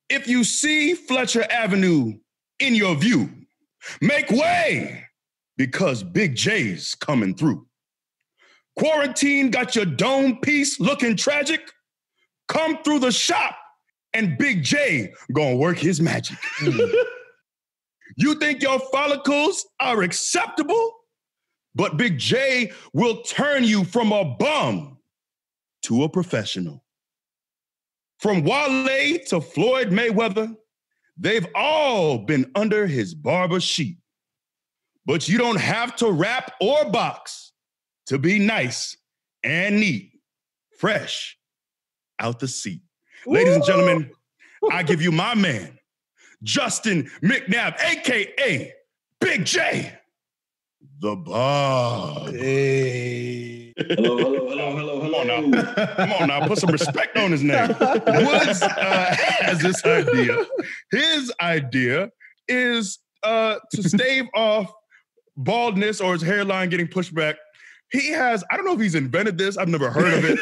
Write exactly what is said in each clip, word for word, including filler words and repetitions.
If you see Fletcher Avenue in your view, make way because Big J's coming through. Quarantine got your dome piece looking tragic? Come through the shop and Big J gonna work his magic. Mm. You think your follicles are acceptable? But Big J will turn you from a bum to a professional. From Wale to Floyd Mayweather, they've all been under his barber sheet. But you don't have to rap or box to be nice and neat, fresh out the seat. Ooh. Ladies and gentlemen, I give you my man, Justin McNabb, A K A Big J, the Bob. Hey. Hello, hello, hello, hello, hello. Come on now. Come on now. Put some respect on his name. Woods uh, has this idea. His idea is uh, to stave off baldness or his hairline getting pushed back. He has, I don't know if he's invented this. I've never heard of it.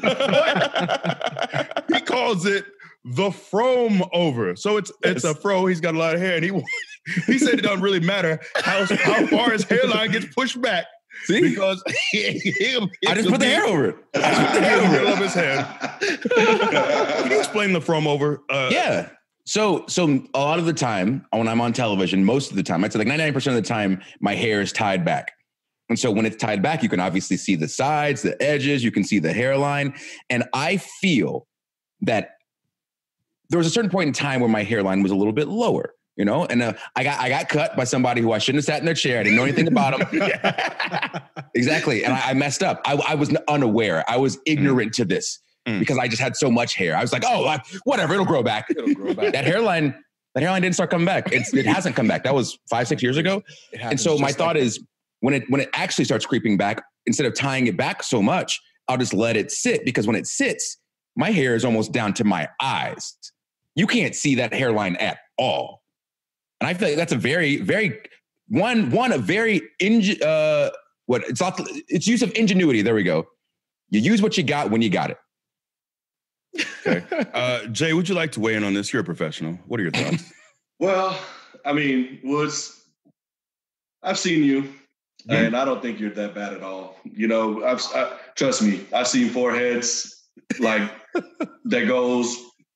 He calls it the Frome over. So it's it's a fro. He's got a lot of hair, and he he said it doesn't really matter how how far his hairline gets pushed back. See? Because he, he, I just put the hair over it. I just put the hair over it. Of his head. Can you explain the Frome over? Uh, yeah. So so a lot of the time when I'm on television, most of the time, I'd say like ninety-nine percent of the time, my hair is tied back. And so when it's tied back, you can obviously see the sides, the edges, you can see the hairline. And I feel that there was a certain point in time where my hairline was a little bit lower, you know, and uh, I got I got cut by somebody who I shouldn't have sat in their chair. I didn't know anything about them. Exactly. And I, I messed up. I, I was unaware. I was ignorant mm. to this mm. because I just had so much hair. I was like, oh, like, whatever, it'll grow back. It'll grow back. That hairline, that hairline didn't start coming back. It's, it hasn't come back. That was five, six years ago. And so my thought like is, When it when it actually starts creeping back, instead of tying it back so much, I'll just let it sit, because when it sits, my hair is almost down to my eyes. You can't see that hairline at all. And I feel like that's a very, very, one, one, a very, inge, uh, what, it's not, it's use of ingenuity. There we go. You use what you got when you got it. Okay. Uh, Jay, would you like to weigh in on this? You're a professional. What are your thoughts? Well, I mean, Woods, I've seen you. Mm-hmm. And I don't think you're that bad at all. You know, I've, I, trust me, I've seen foreheads like that goes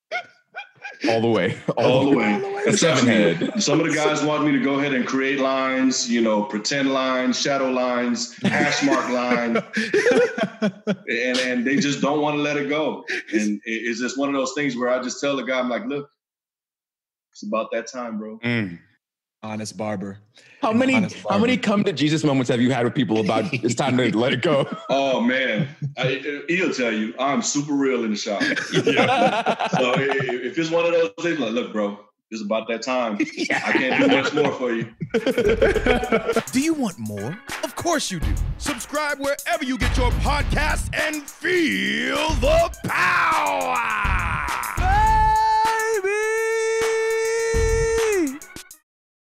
all the way, all, all the way. way. And trust me, some of the guys want me to go ahead and create lines, you know, pretend lines, shadow lines, hash mark line, and and they just don't want to let it go. And it's just one of those things where I just tell the guy, I'm like, look, it's about that time, bro. Mm. Honest barber. How many barber. How many come to Jesus moments have you had with people about it's time to let it go? Oh man, I, he'll tell you I'm super real in the shop. Yeah. So if it's one of those things, like, look, bro, it's about that time. Yeah. I can't do much more for you. Do you want more? Of course you do. Subscribe wherever you get your podcasts and feel the power.